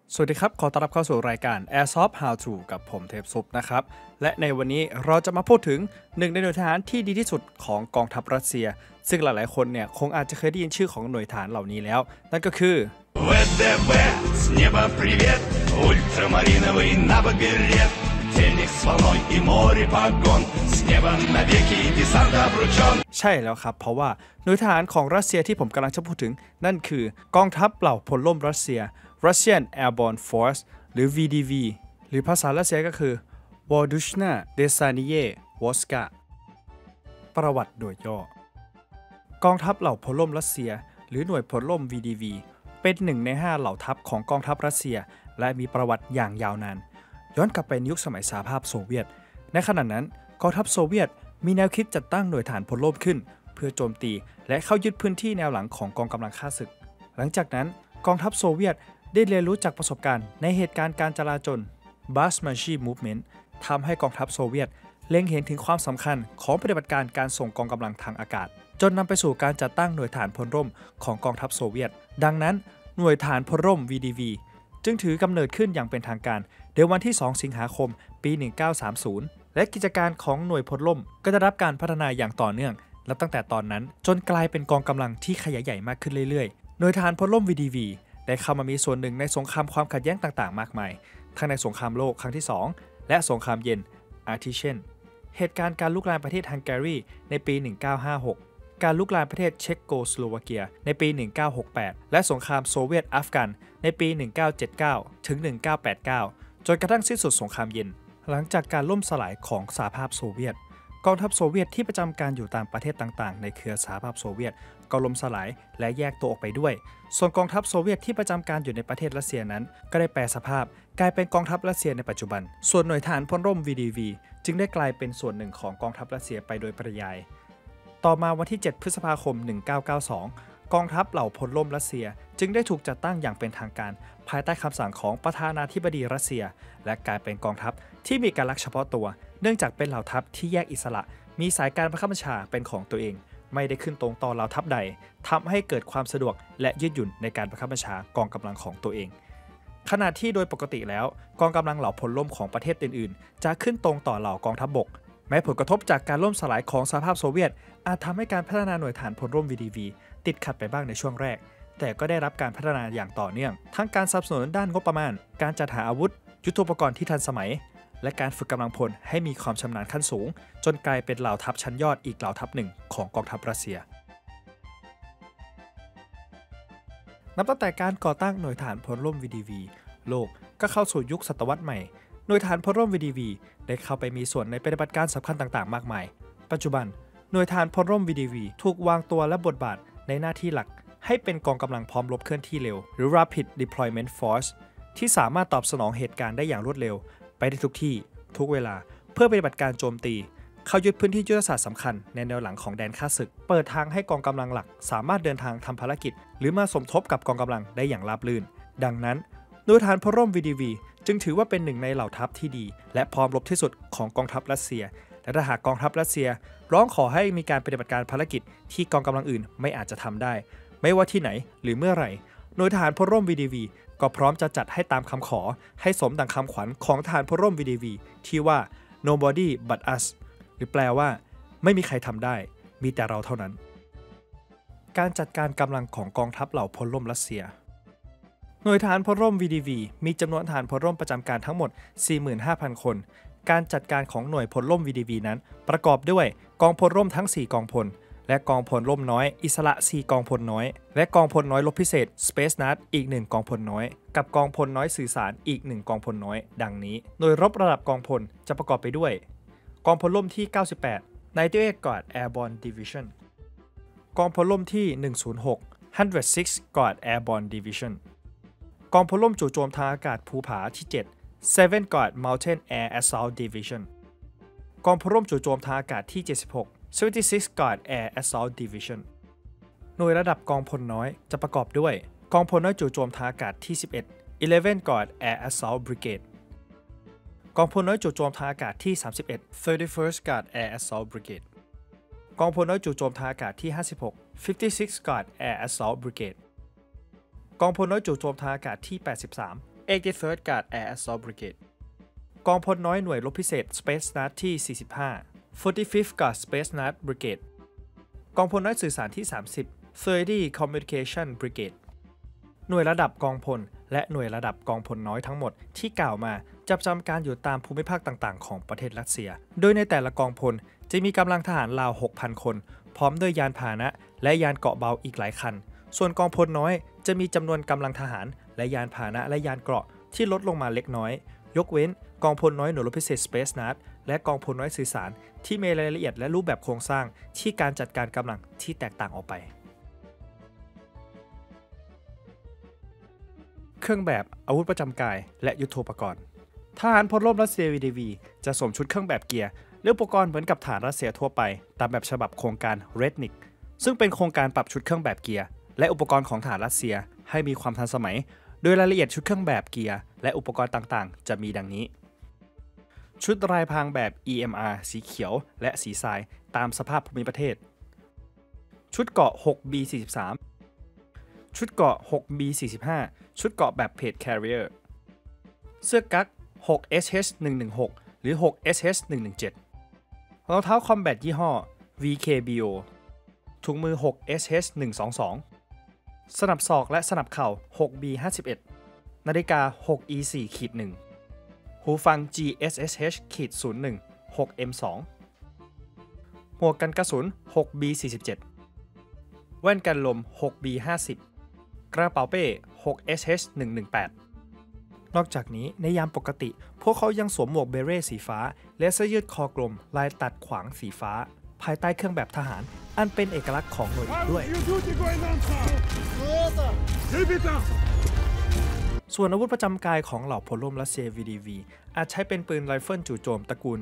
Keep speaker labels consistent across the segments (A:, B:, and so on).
A: สวัสดีครับขอต้อนรับเข้าสู่รายการ Airsoft How To กับผมเทพซุปนะครับและในวันนี้เราจะมาพูดถึงหนึ่งในหน่วยทหารที่ดีที่สุดของกองทัพรัสเซียซึ่งหลายๆคนเนี่ยคงอาจจะเคยได้ยินชื่อของหน่วยทหารเหล่านี้แล้วนั่นก็คือ
B: ВДВ с неба привет ультрамариновый набо-берет Феникс волной и море погон с неба навеки десант обручен
A: ใช่แล้วครับเพราะว่าหน่วยทหารของรัสเซียที่ผมกำลังจะพูดถึงนั่นคือกองทัพเหล่าพลร่มรัสเซีย Russian Airborne Force หรือ VDV หรือภาษารัสเซียก็คือ Vodushna Desanie Wojska ประวัติโดยย่อกองทัพเหล่าพลร่มรัสเซียหรือหน่วยพลร่ม VDV เป็นหนึ่งใน5เหล่าทัพของกองทัพรัสเซียและมีประวัติอย่างยาวนานย้อนกลับไปในยุคสมัยสหภาพโซเวียตในขณะนั้นกองทัพโซเวียตมีแนวคิดจัดตั้งหน่วยทหารพลร่มขึ้นเพื่อโจมตีและเข้ายึดพื้นที่แนวหลังของกองกำลังฆ่าศึกหลังจากนั้นกองทัพโซเวียตได้เรียนรู้จากประสบการณ์ในเหตุการณ์การจลาจล Basmachi Movement ทำให้กองทัพโซเวียตเล็งเห็นถึงความสำคัญของปฏิบัติการการส่งกองกำลังทางอากาศจนนำไปสู่การจัดตั้งหน่วยทหารพลร่มของกองทัพโซเวียตดังนั้นหน่วยทหารพลร่ม VDV จึงถือกำเนิดขึ้นอย่างเป็นทางการในวันที่ 2 สิงหาคม ปี 1930 และกิจการของหน่วยพลร่มก็ได้รับการพัฒนาอย่างต่อเนื่องและตั้งแต่ตอนนั้นจนกลายเป็นกองกำลังที่ขยายใหญ่มากขึ้นเรื่อยๆหน่วยทหารพลร่ม VDV ได้เข้ามามีส่วนหนึ่งในสงครามความขัดแย้งต่างๆมากมายทั้งในสงครามโลกครั้งที่ 2 และสงครามเย็นอาทิเช่นเหตุการณ์การลุกลามประเทศฮังการีในปี 1956 การลุกลามประเทศเช็กโกสโลวาเกียในปี 1968 และสงครามโซเวียตอัฟกันในปี 1979 ถึง 1989 จนกระทั่งสิ้นสุดสงครามเย็นหลังจากการล่มสลายของสหภาพโซเวียตกองทัพโซเวียตที่ประจำการอยู่ตามประเทศต่างๆในเครือสหภาพโซเวียตก็ล่มสลายและแยกตัวออกไปด้วยส่วนกองทัพโซเวียตที่ประจำการอยู่ในประเทศรัสเซียนั้นก็ได้แปรสภาพกลายเป็นกองทัพรัสเซียในปัจจุบันส่วนหน่วยทหารพลร่ม VDV จึงได้กลายเป็นส่วนหนึ่งของกองทัพรัสเซียไปโดยปริยายต่อมาวันที่ 7 พฤษภาคม 1992 กองทัพเหล่าพลร่มรัสเซียจึงได้ถูกจัดตั้งอย่างเป็นทางการภายใต้คำสั่งของประธานาธิบดีรัสเซียและกลายเป็นกองทัพที่มีเอกลักษณ์เฉพาะตัวเนื่องจากเป็นเหล่าทัพที่แยกอิสระมีสายการบังคับบัญชาเป็นของตัวเองไม่ได้ขึ้นตรงต่อเหล่าทัพใดทำให้เกิดความสะดวกและยืดหยุ่นในการบังคับบัญชากองกำลังของตัวเองขณะที่โดยปกติแล้วกองกำลังเหล่าพลร่มของประเทศอื่นๆจะขึ้นตรงต่อเหล่ากองทัพบกแม้ผลกระทบจากการล่มสลายของสหภาพโซเวียตอาจทำให้การพัฒนาหน่วยทหารพลร่ม VDV ติดขัดไปบ้างในช่วงแรกแต่ก็ได้รับการพัฒนาอย่างต่อเนื่องทั้งการสนับสนุนด้านงบประมาณการจัดหาอาวุธยุทโธปกรณ์ที่ทันสมัยและการฝึกกำลังพลให้มีความชำนาญขั้นสูงจนกลายเป็นเหล่าทัพชั้นยอดอีกเหล่าทัพหนึ่งของกองทัพรัสเซียนับตั้งแต่การก่อตั้งหน่วยทหารพลร่ม VDV โลกก็เข้าสู่ยุคศตวรรษใหม่หน่วยทหารพลร่ม VDV ได้เข้าไปมีส่วนในปฏิบัติการสำคัญต่างๆมากมายปัจจุบันหน่วยทหารพลร่ม VDV ถูกวางตัวและบทบาทในหน้าที่หลักให้เป็นกองกำลังพร้อมรบเคลื่อนที่เร็วหรือ Rapid Deployment Force ที่สามารถตอบสนองเหตุการณ์ได้อย่างรวดเร็วไปได้ทุกที่ทุกเวลาเพื่อปฏิบัติการโจมตีเข้ายึดพื้นที่ยุทธศาสตร์สำคัญในแนวหลังของแดนข้าศึกเปิดทางให้กองกำลังหลักสามารถเดินทางทำภารกิจหรือมาสมทบกับกองกำลังได้อย่างราบรื่นดังนั้นหน่วยทหารพลร่ม VDV จึงถือว่าเป็นหนึ่งในเหล่าทัพที่ดีและพร้อมรบที่สุดของกองทัพรัสเซียและถ้าหากกองทัพรัสเซียร้องขอให้มีการปฏิบัติการภารกิจที่กองกำลังอื่นไม่อาจจะทำได้ไม่ว่าที่ไหนหรือเมื่อไหร่หน่วยทหารพลร่ม VDV ก็พร้อมจะจัดให้ตามคำขอให้สมดังคำขวัญของทหารพลร่ม VDV ที่ว่า Nobody but us หรือแปลว่าไม่มีใครทำได้มีแต่เราเท่านั้นการจัดการกำลังของกองทัพเหล่าพลร่มรัสเซียหน่วยทหารพลร่ม VDV มีจำนวนทหารพลร่มประจำการทั้งหมด 45,000 คนการจัดการของหน่วยพลร่ม VDV นั้นประกอบด้วยกองพลร่มทั้ง4กองพลและกองพลร่มน้อยอิสระ4กองพลน้อยและกองพลน้อยรบพิเศษ Space Nut อีก1กองพลน้อยกับกองพลน้อยสื่อสารอีก1กองพลน้อยดังนี้โดยรบระดับกองพลจะประกอบไปด้วยกองพลร่มที่ 98 98 Guard Airborne Division กองพลร่มที่ 106 106 Guard Airborne Division กองพลร่มจู่โจมทางอากาศภูผาที่ 7 7 Guard Mountain Air Assault Division กองพลร่มจู่โจมทางอากาศที่ 76 76 Guard Air Assault Division หน่วยระดับกองพลน้อยจะประกอบด้วยกองพลน้อยจู่โจมทางอากาศที่ 11 11 Guard Air Assault Brigade กองพลน้อยจู่โจมทางอากาศที่ 31 31st Guard Air Assault Brigade กองพลน้อยจู่โจมทางอากาศที่ 56 56 Guard Air Assault Brigade กองพลน้อยจู่โจมทางอากาศที่ 83 83rd Guard Air Assault Brigade กองพลน้อยหน่วยรบพิเศษ Space Nat ที่ 45 45th Guard Space Nat Brigade กองพลน้อยสื่อสารที่ 30 30 Communication Brigade หน่วยระดับกองพลและหน่วยระดับกองพลน้อยทั้งหมดที่กล่าวมาจะประจำการอยู่ตามภูมิภาคต่างๆของประเทศรัสเซียโดยในแต่ละกองพลจะมีกำลังทหารราว 6,000 คนพร้อมด้วยยานพาหนะและยานเกราะเบาอีกหลายคันส่วนกองพลน้อยจะมีจำนวนกำลังทหารและยานพาหนะและยานเกราะที่ลดลงมาเล็กน้อยยกเว้นกองพลน้อยหน่วยรบพิเศษ Space Nat และกองพลน้อยสื่อสารที่มีรายละเอียดและรูปแบบโครงสร้างที่การจัดการกำลังที่แตกต่างออกไปเครื่องแบบอาวุธประจำกายและยุทโธปกรณ์ทหารพลร่มรัสเซีย VDV จะสวมชุดเครื่องแบบเกียร์และอุปกรณ์เหมือนกับทหารรัสเซียทั่วไปตามแบบฉบับโครงการ Rednik ซึ่งเป็นโครงการปรับชุดเครื่องแบบเกียร์และอุปกรณ์ของทหารรัสเซียให้มีความทันสมัยโดยรายละเอียดชุดเครื่องแบบเกียร์และอุปกรณ์ต่างๆจะมีดังนี้ชุดลายพรางแบบ EMR สีเขียวและสีทรายตามสภาพภูมิประเทศชุดเกราะ 6B43 ชุดเกราะ 6B45 ชุดเกราะแบบเพจ Carrier เสื้อกั๊ก 6SH116 หรือ 6SH117 รองเท้าคอมแบทยี่ห้อ VKBO ถุงมือ 6SH122 สนับศอกและสนับเข่า 6B51 นาฬิกา 6E4-1 หูฟัง GSSH-01 6M2 หมวกกันกระสุน 6B47 แว่นกันลม 6B50 กระเป๋าเป้ 6SH118 นอกจากนี้ในยามปกติพวกเขายังสวมหมวกเบเร่สีฟ้าและเสื้อยืดคอกลมลายตัดขวางสีฟ้าภายใต้เครื่องแบบทหารอันเป็นเอกลักษณ์ของหน่วยอีกด้วยส่วนอาวุธประจำกายของเหล่าพลร่มรัสเซีย VDV อาจใช้เป็นปืนไรเฟิลจู่โจมตระกูล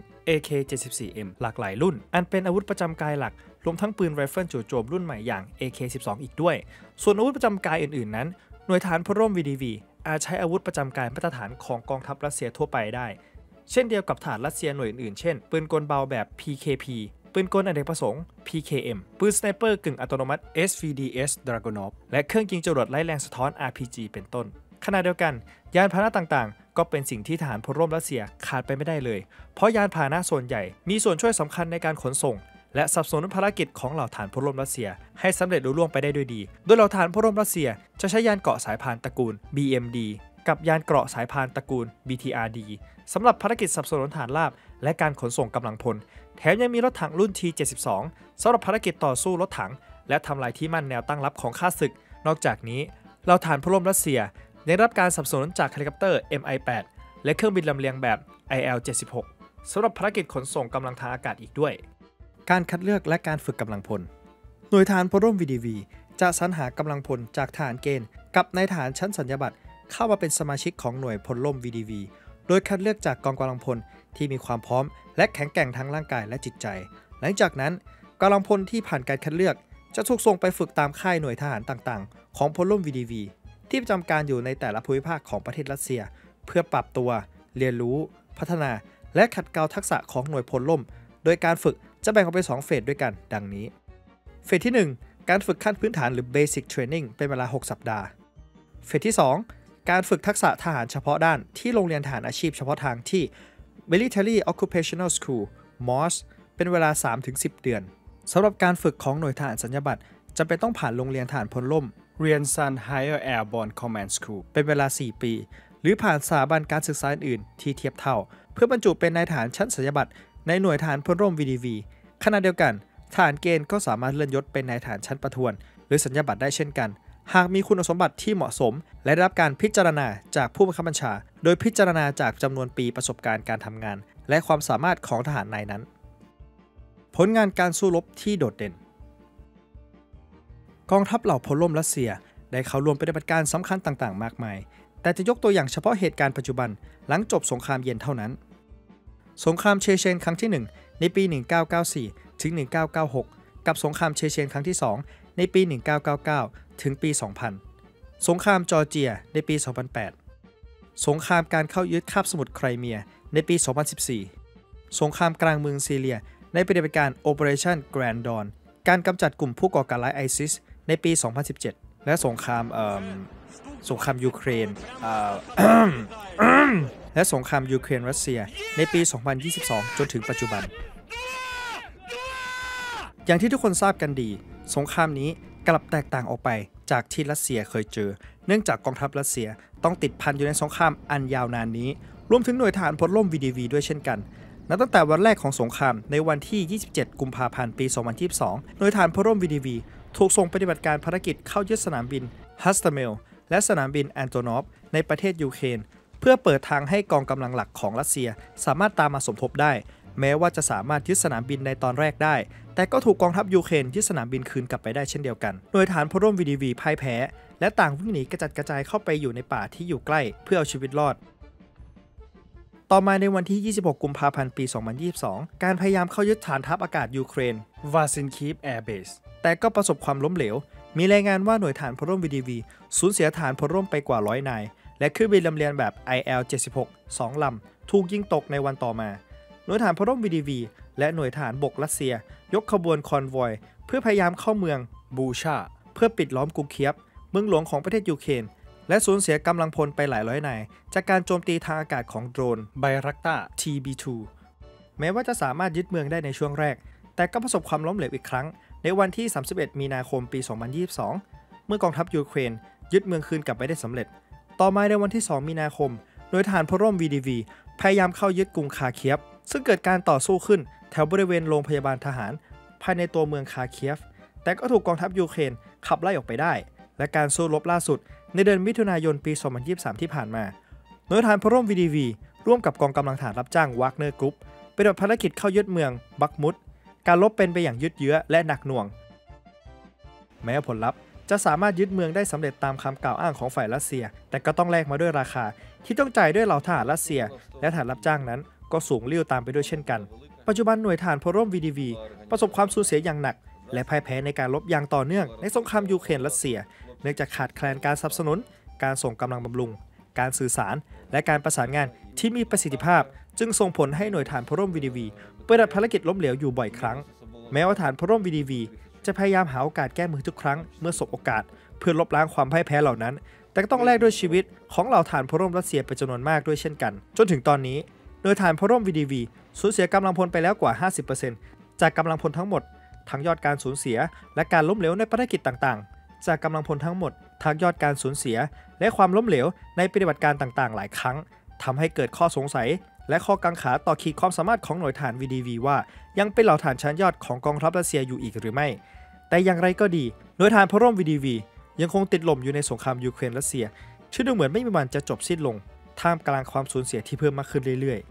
A: AK-74M หลากหลายรุ่นอันเป็นอาวุธประจำกายหลักรวมทั้งปืนไรเฟิลจู่โจมรุ่นใหม่อย่าง AK-12 อีกด้วยส่วนอาวุธประจำกายอื่นๆนั้นหน่วยทหารพลร่ม VDV อาจใช้อาวุธประจำกายมาตรฐานของกองทัพรัสเซียทั่วไปได้เช่นเดียวกับทหารรัสเซียหน่วยอื่นๆเช่นปืนกลเบาแบบ PKP ปืนกลอเนกประสงค์ PKM ปืนสไนเปอร์กึ่งอัตโนมัติ SVDS Dragunov และเครื่องยิงจรวดไร้แรงสะท้อน RPG เป็นต้นขณะเดียวกันยานพาหนะต่างๆก็เป็นสิ่งที่ทหารพลร่มรัสเซียขาดไปไม่ได้เลยเพราะยานพาหนะส่วนใหญ่มีส่วนช่วยสำคัญในการขนส่งและสนับสนุนภารกิจของเหล่าทหารพลร่มรัสเซียให้สำเร็จลุล่วงไปได้ด้วยดีโดยเหล่าทหารพลร่มรัสเซียจะใช้ยานเกราะสายพานตระกูล BMD กับยานเกราะสายพานตระกูล BTRD สำหรับภารกิจสนับสนุนฐานราบและการขนส่งกำลังพลแถมยังมีรถถังรุ่น T-72 สำหรับภารกิจต่อสู้รถถังและทำลายที่มั่นแนวตั้งรับของข้าศึกนอกจากนี้เหล่าทหารพลร่มรัสเซียได้รับการสนับสนุนจากเฮลิคอปเตอร์ Mi-8 และเครื่องบินลำเลียงแบบ IL-76 สำหรับภารกิจขนส่งกำลังทางอากาศอีกด้วยการคัดเลือกและการฝึกกำลังพลหน่วยทหารพลร่ม VDV จะสรรหากำลังพลจากทหารเกณฑ์กับนายทหารชั้นสัญญาบัตรเข้ามาเป็นสมาชิกของหน่วยพลร่ม VDV โดยคัดเลือกจากกองกำลังพลที่มีความพร้อมและแข็งแกร่งทั้งร่างกายและจิตใจหลังจากนั้นกำลังพลที่ผ่านการคัดเลือกจะถูกส่งไปฝึกตามค่ายหน่วยทหารต่างๆของพลร่ม VDV ที่ประจำการอยู่ในแต่ละภูมิภาคของประเทศรัสเซียเพื่อปรับตัวเรียนรู้พัฒนาและขัดเกลาทักษะของหน่วยพลร่มโดยการฝึกจะแบ่งออกเป็น2เฟสด้วยกันดังนี้เฟสที่1การฝึกขั้นพื้นฐานหรือ Basic Training เป็นเวลา6สัปดาห์เฟสที่2การฝึกทักษะทหารเฉพาะด้านที่โรงเรียนทหารอาชีพเฉพาะทางที่ Military Occupational School MOS เป็นเวลา 3-10 เดือนสำหรับการฝึกของหน่วยทหารสัญญาบัตรจำเป็นต้องผ่านโรงเรียนทหารพลร่มเรียน Sun Higher Airborne Command School เป็นเวลา4 ปีหรือผ่านสถาบันการศึกษาอื่นที่เทียบเท่าเพื่อบรรจุเป็นนายทหารชั้นสัญญาบัตรในหน่วยทหารพลร่ม VDV ขณะเดียวกันทหารเกณฑ์ก็สามารถเลื่อนยศเป็นนายทหารชั้นประทวนหรือสัญญาบัตรได้เช่นกันหากมีคุณสมบัติที่เหมาะสมและได้รับการพิจารณาจากผู้บังคับบัญชาโดยพิจารณาจากจำนวนปีประสบการณ์การทำงานและความสามารถของทหารนายนั้นผลงานการสู้รบที่โดดเด่นกองทัพเหล่าพลร่มรัสเซียได้เข้าร่วมปฏิบัติการสำคัญต่างๆมากมายแต่จะยกตัวอย่างเฉพาะเหตุการณ์ปัจจุบันหลังจบสงครามเย็นเท่านั้นสงครามเชเชนครั้งที่1ในปี1994ถึง1996กับสงครามเชเชนครั้งที่2ในปี1999ถึงปี2000สงครามจอร์เจียในปี2008สงครามการเข้ายึดคาบสมุทรไครเมียในปี2014สงครามกลางเมืองซีเรียในปฏิบัติการ Operation Grand Dawn การกำจัดกลุ่มผู้ก่อการร้ายไอซิสในปี2017 และสงครามยูเครนและสงครามยูเครนรัสเซียในปี 2022 จนถึงปัจจุบันอย่างที่ทุกคนทราบกันดีสงครามนี้กลับแตกต่างออกไปจากที่รัสเซียเคยเจอเนื่องจากกองทัพรัสเซียต้องติดพันอยู่ในสงครามอันยาวนานนี้รวมถึงหน่วยทหารพลร่ม VDV ด้วยเช่นกันนับตั้งแต่วันแรกของสงครามในวันที่ 27 กุมภาพันธ์ ปี 2022 หน่วยทหารพลร่ม VDV ถูกส่งปฏิบัติการภารกิจเข้ายึดสนามบินฮัสตาเมลและสนามบินแอนโตนอฟในประเทศยูเครนเพื่อเปิดทางให้กองกำลังหลักของรัสเซียสามารถตามมาสมทบได้แม้ว่าจะสามารถยึดสนามบินในตอนแรกได้แต่ก็ถูกกองทัพยูเครนยึดสนามบินคืนกลับไปได้เช่นเดียวกันหน่วยทหารพลร่ม VDV พ่ายแพ้และต่างวิ่งหนีกระจัดกระจายเข้าไปอยู่ในป่าที่อยู่ใกล้เพื่อเอาชีวิตรอดต่อมาในวันที่ 26 กุมภาพันธ์ ปี 2022 การพยายามเข้ายึดฐานทัพอากาศยูเครนวาซินคีฟแอร์เบสแต่ก็ประสบความล้มเหลวมีรายงานว่าหน่วยทหารพลร่ม VDV สูญเสียฐานพลร่มไปกว่า100 นายและเครื่องบินลำเลียงแบบ IL-76 2 ลำถูกยิงตกในวันต่อมาหน่วยทหารพลร่ม VDV และหน่วยทหารบกรัสเซียยกขบวนคอนวอยเพื่อพยายามเข้าเมืองบูชาเพื่อปิดล้อมกรุงเคียฟเมืองหลวงของประเทศยูเครนและสูญเสียกำลังพลไปหลายร้อยนายจากการโจมตีทางอากาศของโดรนไบรักตา TB2 แม้ว่าจะสามารถยึดเมืองได้ในช่วงแรกแต่ก็ประสบความล้มเหลวอีกครั้งในวันที่ 31 มีนาคม ปี 2022 เมื่อกองทัพยูเครนยึดเมืองคืนกลับไปได้สำเร็จต่อมาในวันที่ 2 มีนาคมหน่วยทหารพลร่ม VDV พยายามเข้ายึดกรุงคาเคียฟซึ่งเกิดการต่อสู้ขึ้นแถวบริเวณโรงพยาบาลทหารภายในตัวเมืองคาเคียฟแต่ก็ถูกกองทัพยูเครนขับไล่ออกไปได้และการสู้รบล่าสุดในเดือนมิถุนายนปี 2023 ที่ผ่านมาหน่วยทหารพลร่ม VDV ร่วมกับกองกำลังทหารรับจ้างวากเนอร์กรุ๊ปปฏิบัติภารกิจเข้ายึดเมืองบักมุดการรบเป็นไปอย่างยืดเยื้อและหนักหน่วงแม้ผลลัพธ์จะสามารถยึดเมืองได้สำเร็จตามคำกล่าวอ้างของฝ่ายรัสเซียแต่ก็ต้องแลกมาด้วยราคาที่ต้องจ่ายด้วยเหล่าทหารรัสเซียและทหารรับจ้างนั้นก็สูงลิ่วตามไปด้วยเช่นกันปัจจุบันหน่วยทหารพลร่ม VDV ประสบความสูญเสียอย่างหนักและพ่ายแพ้ในการรบอย่างต่อเนื่องในสงครามยูเครนรัสเซียเนื่องจากขาดแคลนการสนับสนุนการส่งกำลังบำรุงการสื่อสารและการประสานงานที่มีประสิทธิภาพจึงส่งผลให้หน่วยทหารพลร่ม VDV ปฏิบัติภารกิจล้มเหลวอยู่บ่อยครั้งแม้ว่าทหารพลร่ม VDV จะพยายามหาโอกาสแก้มือทุกครั้งเมื่อสบโอกาสเพื่อลบล้างความพ่ายแพ้เหล่านั้นแต่ก็ต้องแลกด้วยชีวิตของเหล่าทหารพลร่มรัสเซียเป็นจำนวนมากด้วยเช่นกันจนถึงตอนนี้หน่วยทหารพลร่ม VDV สูญเสียกำลังพลไปแล้วกว่า 50% จากกำลังพลทั้งหมดทั้งยอดการสูญเสียและการล้มเหลวในภารกิจต่างๆจากกำลังพลทั้งหมดทั้งยอดการสูญเสียและความล้มเหลวในปฏิบัติการต่างๆหลายครั้งทำให้เกิดข้อสงสัยและข้อกังขาต่อขีดความสามารถของหน่วยทหาร VDV ว่ายังเป็นเหล่าทหารชั้นยอดของกองทัพรัสเซียอยู่อีกหรือไม่แต่อย่างไรก็ดีหน่วยทหารพลร่ม VDV ยังคงติดลมอยู่ในสงครามยูเครนรัสเซียซึ่งดูเหมือนไม่มีวันจะจบสิ้นลงท่ามกลางความสูญเสียที่เพิ่มมากขึ้นเรื่อยๆ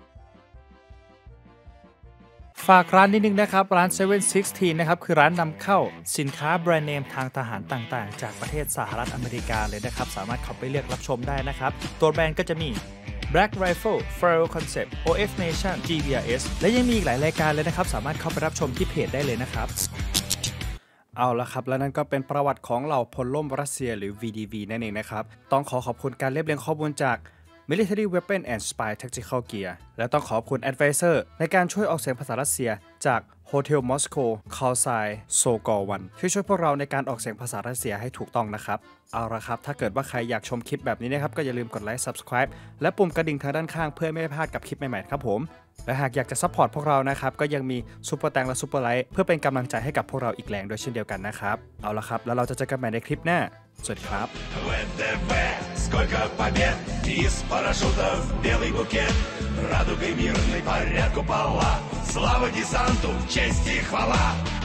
A: ฝากร้านนิดนึงนะครับร้าน716นะครับคือร้านนำเข้าสินค้าแบรนด์เนมทางทหารต่างๆจากประเทศสหรัฐอเมริกาเลยนะครับสามารถเข้าไปเลือกรับชมได้นะครับตัวแบรนด์ก็จะมี Black Rifle, Farrell Concept, OF Nation, GBRS และยังมีอีกหลายรายการเลยนะครับสามารถเข้าไปรับชมที่เพจได้เลยนะครับเอาละครับและนั่นก็เป็นประวัติของเหล่าพลร่มรัสเซียหรือ VDV นั่นเองนะครับต้องขอบคุณการเรียบเรียงข้อมูลจาก Military Weapon and Spy Tactical Gear และต้องขอบคุณ Advisor ในการช่วยออกเสียงภาษารัสเซียจาก Hotel Moscow Kalsai Sogor 1ที่ช่วยพวกเราในการออกเสียงภาษารัสเซียให้ถูกต้องนะครับเอาละครับถ้าเกิดว่าใครอยากชมคลิปแบบนี้นะครับก็อย่าลืมกดไลค์ Subscribe และปุ่มกระดิ่งทางด้านข้างเพื่อไม่พลาดกับคลิปใหม่ๆครับผมและหากอยากจะซัพพอร์ตพวกเรานะครับก็ยังมีซุปเปอร์แตงและซุปเปอร์ไลท์เพื่อเป็นกำลังใจให้กับพวกเราอีกแรงด้วยเช่นเดียวกันนะครับเอาละครับแล้วเราจะเจอกันใหม่ในคลิปหน้าสวัสดีครับ
B: ВДВ, сколько побед, из парашютов белый букет, радугой мирной порядку пола, слава десанту, честь и хвала.